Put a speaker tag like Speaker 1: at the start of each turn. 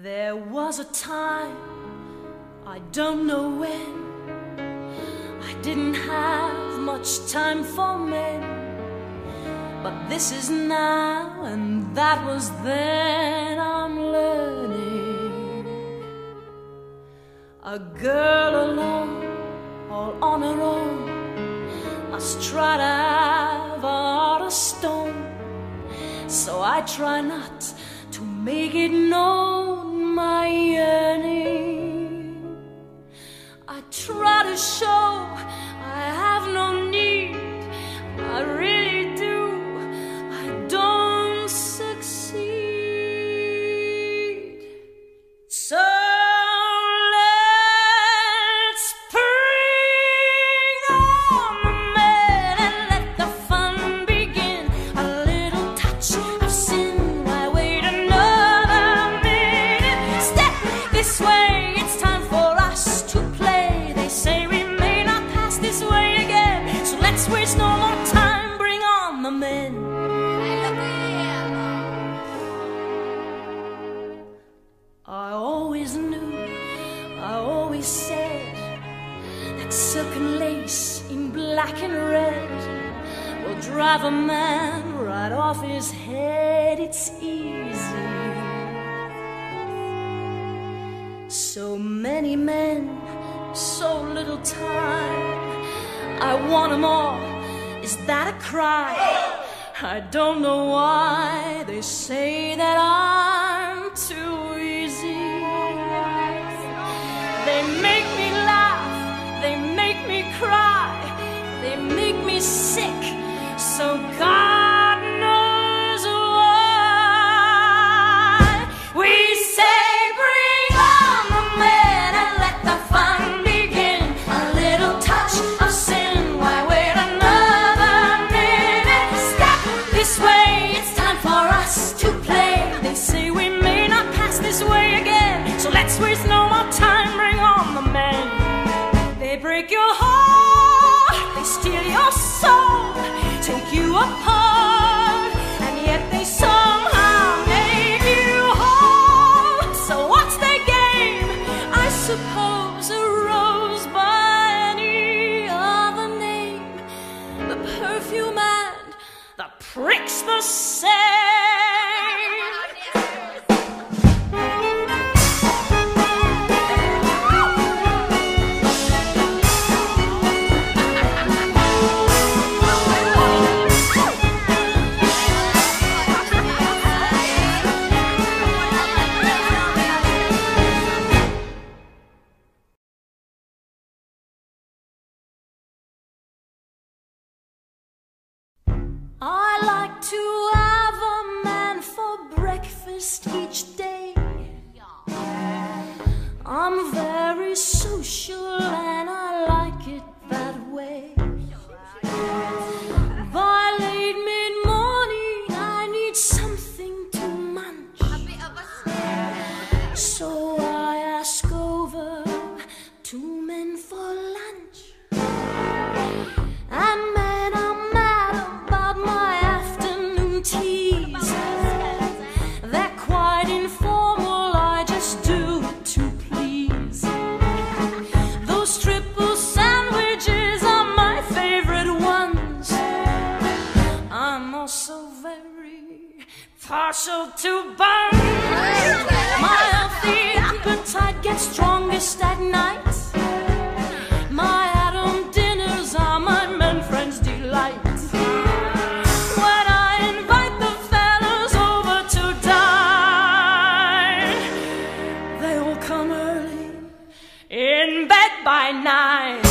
Speaker 1: There was a time, I don't know when, I didn't have much time for men. But this is now and that was then. I'm learning. A girl alone, all on her own, must try to have a heart of stone. So I try not to make it known, my yearning. I try to show I have no need, I really do. I don't succeed. So let's bring on the men and let the fun begin. A little touch of sin, why wait another minute? Step this way, it's time for us to play. They say we may not pass this way again, so let's waste no more time, bring on the men. I always knew, I always said, that silken lace in black and red will drive a man right off his head. It's easy. So many men, so little time. I want them all, is that a cry? I don't know why they say that I'm too easy. They make me laugh, they make me cry, they make me sick, so God knows why. We say bring on the men and let the fun begin. A little touch of sin, why wait another minute? Step this way, it's time for us to play. They say we may not pass this way again, so let's waste no more time, bring on the men. They break your heart, they steal your soul, take you apart, and yet they somehow make you whole. So what's their game? I suppose a rose by any other name. The perfume and the prick's the same. I like to have a man for breakfast each day. I'm very social and I like it that way. By late mid-morning I need something to munch, so I ask over 2 men for lunch. And men are mad about my afternoon teas. They're quite informal, I just do it to please. Those triple sandwiches are my favorite ones. I'm also very partial to buns. My healthy appetite gets strongest at night. My Adam dinners are my men friends' delight. When I invite the fellas over to dine, they all come early, in bed by 9.